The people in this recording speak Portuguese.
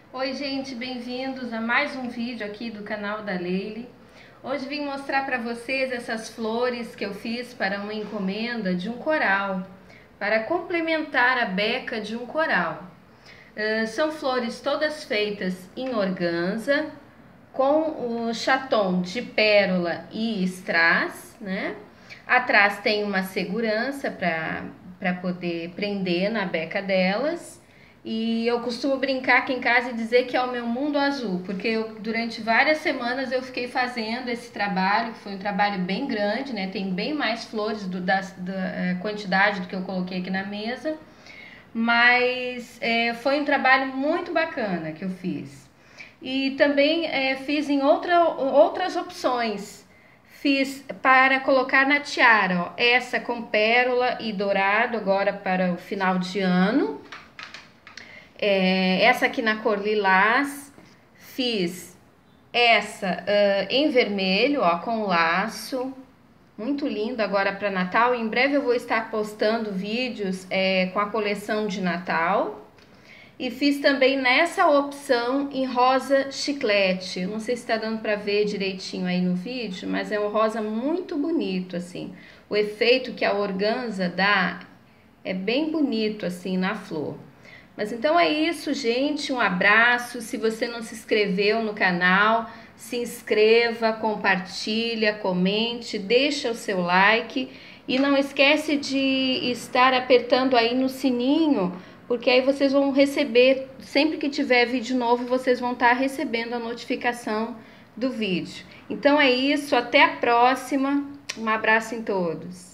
Oi gente, bem-vindos a mais um vídeo aqui do canal da Leile. Hoje vim mostrar para vocês essas flores que eu fiz para uma encomenda de um coral, para complementar a beca de um coral. São flores todas feitas em organza, com o chaton de pérola e strass, né? Atrás tem uma segurança para poder prender na beca delas. E eu costumo brincar aqui em casa e dizer que é o meu mundo azul, porque durante várias semanas eu fiquei fazendo esse trabalho, que foi um trabalho bem grande, né? Tem bem mais flores da quantidade do que eu coloquei aqui na mesa, mas foi um trabalho muito bacana que eu fiz. E também fiz em outras opções. Fiz para colocar na tiara, ó, essa com pérola e dourado agora para o final de ano. Essa aqui na cor lilás. Fiz essa em vermelho, ó, com laço. Muito lindo agora para Natal. Em breve eu vou estar postando vídeos com a coleção de Natal. E fiz também nessa opção em rosa chiclete. Eu não sei se está dando para ver direitinho aí no vídeo, mas é um rosa muito bonito, assim. O efeito que a organza dá é bem bonito, assim, na flor. Mas então é isso, gente. Um abraço. Se você não se inscreveu no canal, se inscreva, compartilha, comente, deixa o seu like. E não esquece de estar apertando aí no sininho, porque aí vocês vão receber, sempre que tiver vídeo novo, vocês vão estar recebendo a notificação do vídeo. Então é isso, até a próxima, um abraço em todos.